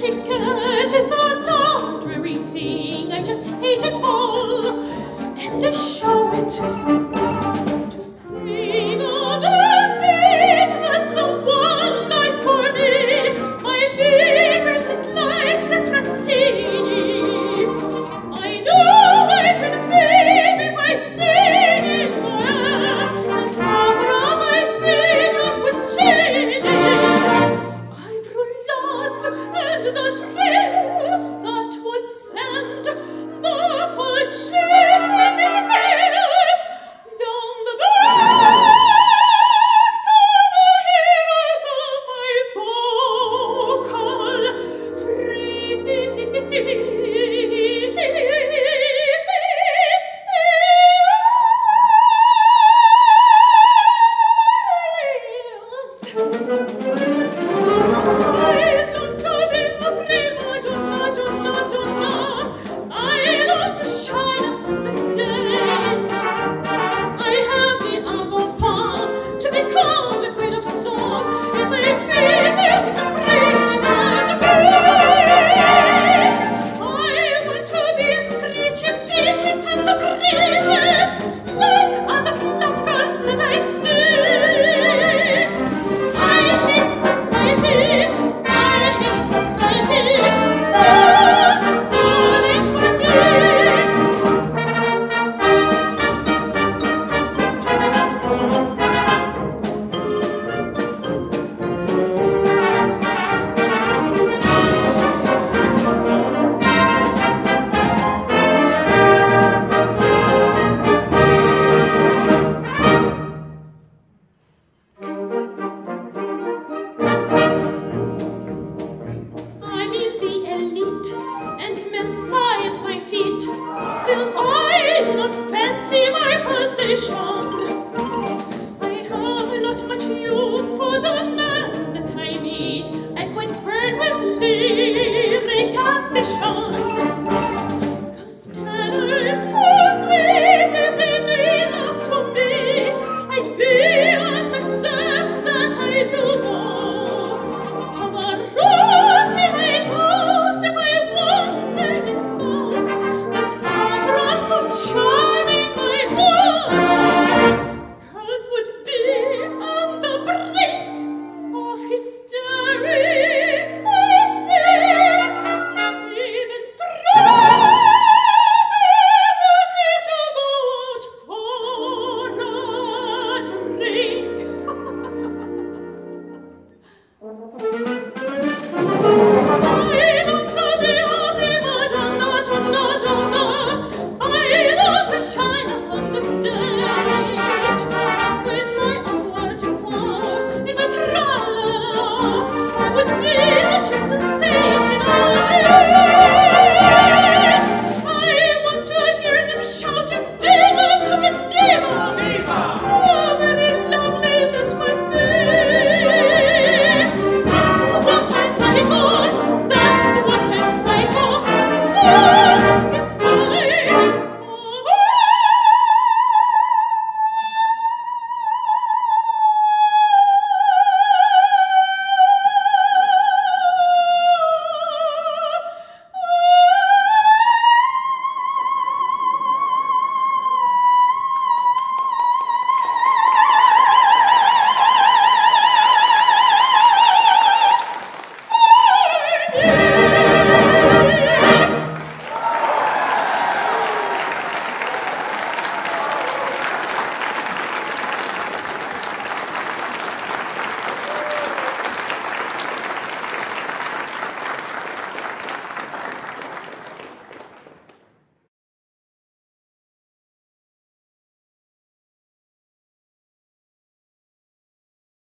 etiquette is a tawdry thing. I just hate it all, and I show it to sing on the stage. That's the one life for me. My fingers just like the Trazzini. I know I can fame if I sing it well, and Abram I sing up with Puccini. I've roulades and the trails that would send the Puccini bells down the backs of the heroes of my vocal I long to shine on the stage. I have the ample palm to become the queen of song, and my feeling the breaking of the page. I want to be a screechy, peachy, pantogrichy, like other cluckers that I see. I hate society, I hate propriety, but it's calling for me. I'm in the elite, and men sigh at my feet. Still, I do not fancy my position. I have not much use for the man that I meet. I quite burn with lyric ambition. Those tenors so sweet, if they made love to me, I'd be a success that I do know. Pavarotti I toast if I once sang it most, but Abra so charming my boy. Girls would be on the brink of hysterics, I think. Even Strauss would have to go out for a drink. I long to be a prima donna, donna, donna. I long to shine upon the stage with my avoirdupois in my tra-la-la. I would be the chief sensation of